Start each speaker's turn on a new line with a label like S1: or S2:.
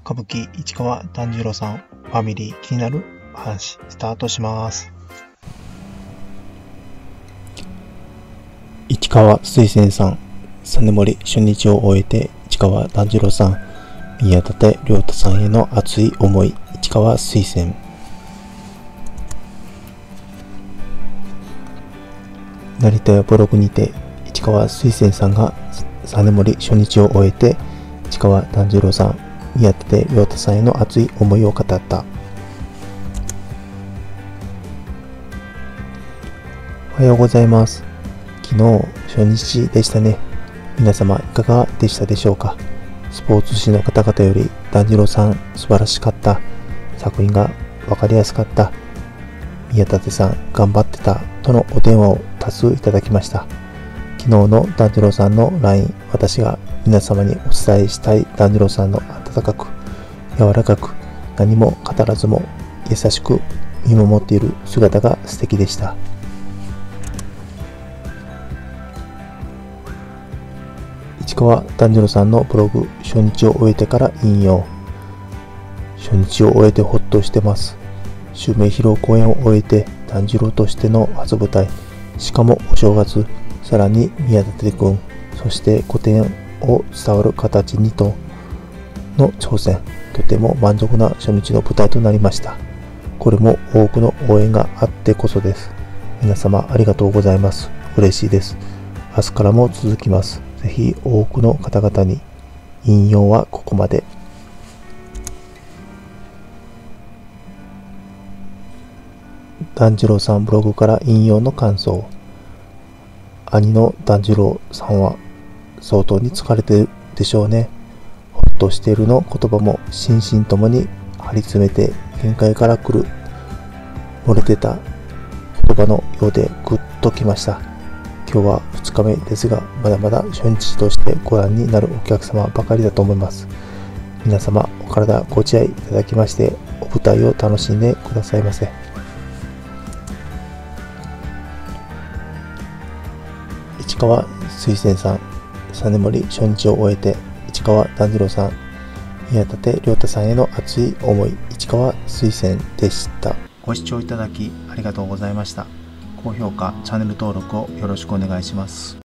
S1: 歌舞伎市川團十郎さんファミリー気になる話スタートします。市川水仙さん、実盛初日を終えて市川團十郎さん、宮舘涼太さんへの熱い思い。市川水仙。成田屋ブログにて市川水仙さんが実盛初日を終えて市川團十郎さん、宮舘涼太さんへの熱い思いを語った。おはようございます。昨日初日でしたね。皆様いかがでしたでしょうか。スポーツ紙の方々より團十郎さん素晴らしかった、作品が分かりやすかった、宮舘さん頑張ってたとのお電話を多数いただきました。昨日の團十郎さんの LINE、 私が皆様にお伝えしたい團十郎さんの温かく柔らかく何も語らずも優しく見守っている姿が素敵でした。市川團十郎さんのブログ、初日を終えてから引用。初日を終えてほっとしてます。襲名披露公演を終えて團十郎としての初舞台、しかもお正月、さらに宮舘くん、そして古典を伝わる形にとの挑戦、とても満足な初日の舞台となりました。これも多くの応援があってこそです。皆様ありがとうございます。嬉しいです。明日からも続きます。ぜひ多くの方々に。引用はここまで。團十郎さんブログから引用の感想。兄の團十郎さんは相当に疲れてるでしょうね。ほっとしているの言葉も心身ともに張り詰めて限界から来る漏れてた言葉のようでグッときました。今日は2日目ですが、まだまだ初日としてご覧になるお客様ばかりだと思います。皆様お体ご自愛いただきまして、お舞台を楽しんでくださいませ。市川水仙さん、実盛初日を終えて市川團十郎さん、宮舘涼太さんへの熱い思い。市川水仙でした。ご視聴いただきありがとうございました。高評価、チャンネル登録をよろしくお願いします。